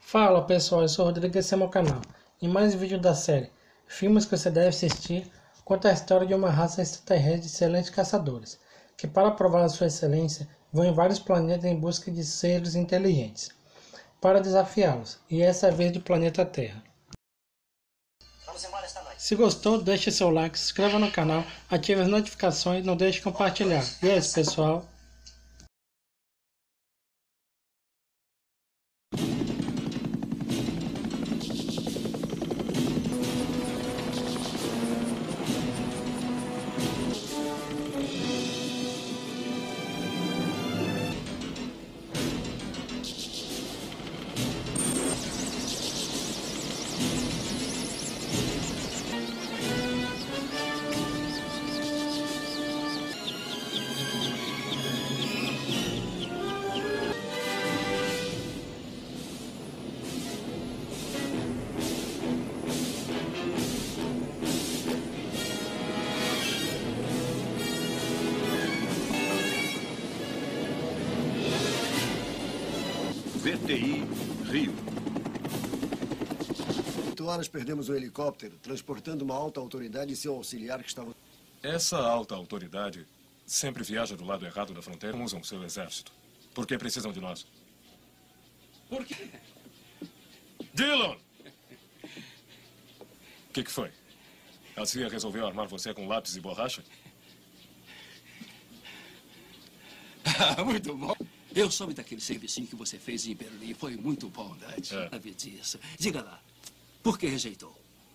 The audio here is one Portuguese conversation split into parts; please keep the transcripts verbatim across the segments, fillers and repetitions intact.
Fala pessoal, eu sou o Rodrigo e esse é meu canal. Em mais um vídeo da série Filmes que você deve assistir, conta a história de uma raça extraterrestre de excelentes caçadores, que para provar a sua excelência, vão em vários planetas em busca de seres inteligentes, para desafiá-los, e essa é a vez do planeta Terra. Vamos embora esta noite. Se gostou, deixe seu like, se inscreva no canal, ative as notificações e não deixe de compartilhar. E é isso pessoal. V T I Rio. Oito horas perdemos um helicóptero transportando uma alta autoridade e seu auxiliar que estava... Essa alta autoridade sempre viaja do lado errado da fronteira. Usam seu exército. Por que precisam de nós? Por quê? Dillon! O que, que foi? A C I A resolveu armar você com lápis e borracha? Muito bom. Eu soube daquele servicinho que você fez em Berlim. Foi muito bom, Dutch. É. Sabia disso. Diga lá, por que rejeitou?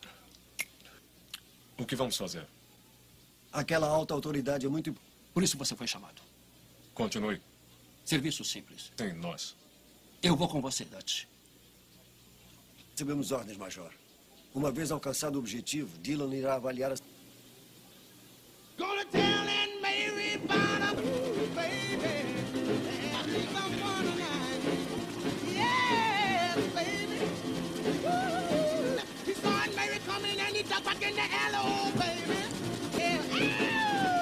O que vamos fazer? Aquela alta autoridade é muito... Por isso você foi chamado. Continue. Serviço simples. Tem nós. Eu vou com você, Dutch. Recebemos ordens, Major. Uma vez alcançado o objetivo, Dillon irá avaliar as... Gonna tell Aunt Mary about a fool, baby. I think I'm gonna lie. Yeah, baby. Woo. He saw Aunt Mary coming and he ducked back in the alley, oh, baby. Yeah.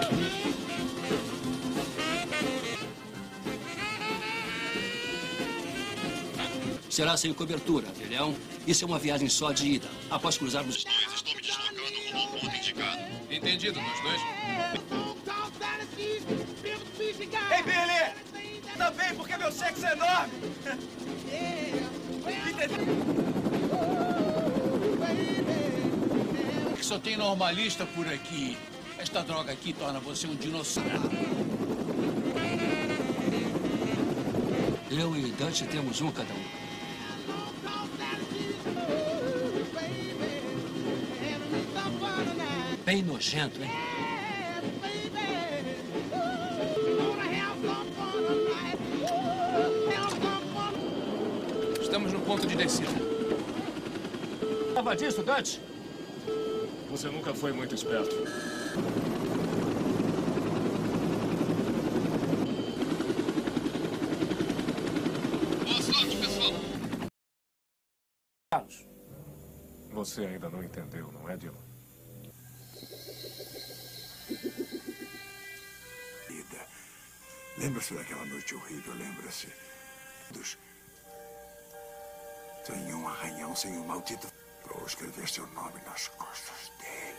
Será sem cobertura, filhão. Isso é uma viagem só de ida. Após cruzarmos... Estou me deslocando rumo ao ponto indicado. Entendido, nós dois? Ei, Billy! Tá bem, porque meu sexo é enorme! Que só tem normalista por aqui. Esta droga aqui torna você um dinossauro. Eu e Dutch temos um cada um. Bem nojento, hein? Estamos no ponto de descida. Tava disso, Dutch? Você nunca foi muito esperto. Boa sorte, pessoal. Você ainda não entendeu, não é, Dillon? Lembra-se daquela noite horrível, lembra-se dos... Sem um arranhão, sem um maldito... Para escrever seu nome nas costas dele.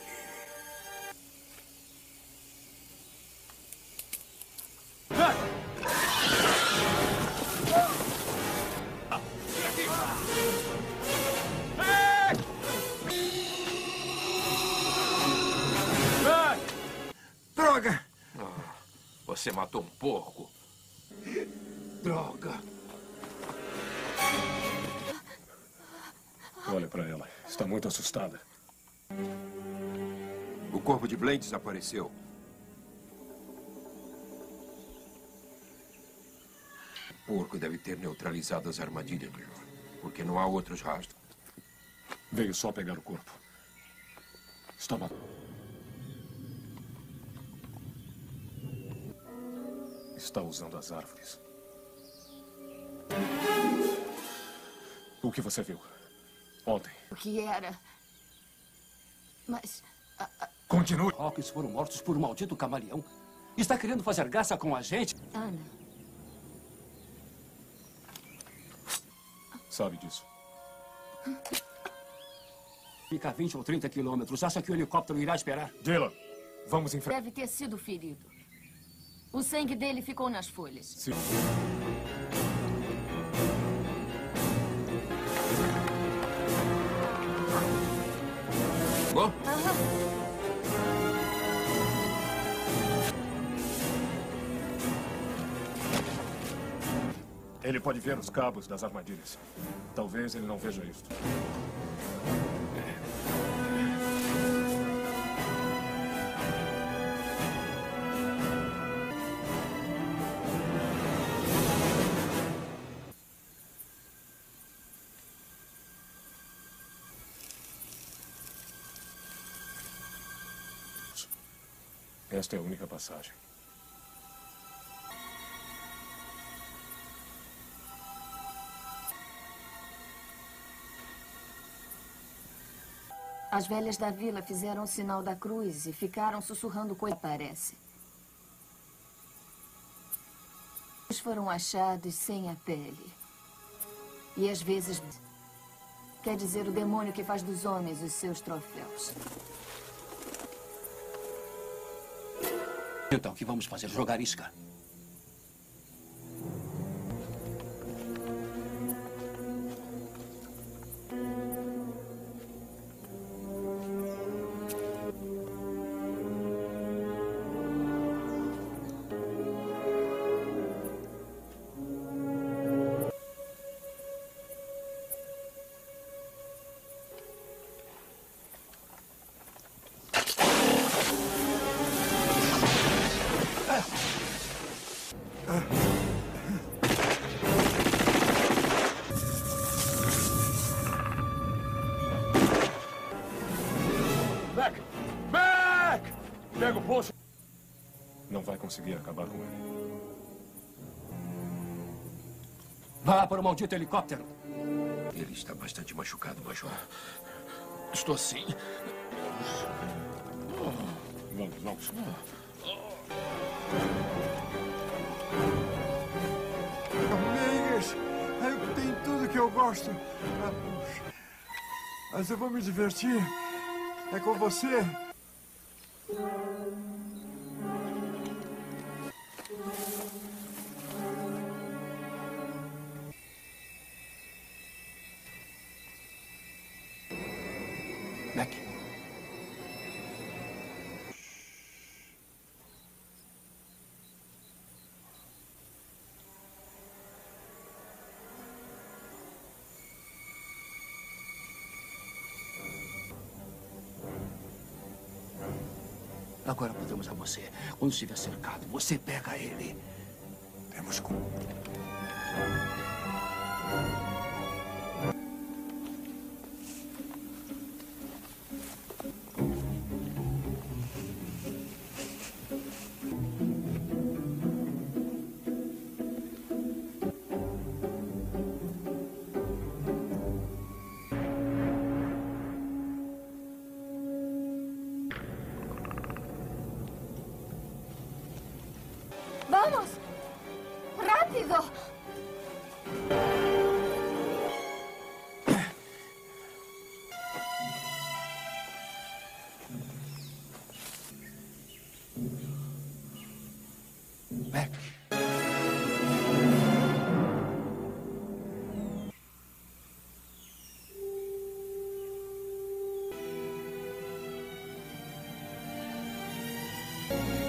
Droga! Você matou um porco. Droga! Olha pra ela. Está muito assustada. O corpo de Blaine desapareceu. O porco deve ter neutralizado as armadilhas, Major. Porque não há outros rastros. Veio só pegar o corpo. Estava... Está usando as árvores. O que você viu? Ontem. O que era? Mas... a- a- Continue. Hawkins foram mortos por um maldito camaleão. Está querendo fazer graça com a gente? Ana, Sabe disso. Fica a vinte ou trinta quilômetros. Acha que o helicóptero irá esperar? Dylan, vamos em frente. Deve ter sido ferido. O sangue dele ficou nas folhas. Sim. Bom? Ele pode ver os cabos das armadilhas. Talvez ele não veja isso. Esta é a única passagem. As velhas da vila fizeram o sinal da cruz e ficaram sussurrando coisa que aparece. Eles foram achados sem a pele. E às vezes... Quer dizer, o demônio que faz dos homens os seus troféus. Então, o que vamos fazer? Jogar isca? Mac! Mac! Pega o poço. Não vai conseguir acabar com ele. Vá para o maldito helicóptero. Ele está bastante machucado, Major. Estou sim. Vamos, vamos. Amigas, eu tenho tudo que eu gosto. Ah, puxa. Mas eu vou me divertir. É com você. Mac. Agora podemos a você. Quando estiver cercado, você pega ele. Temos como. Vamos! Rápido! Mac. Vamos!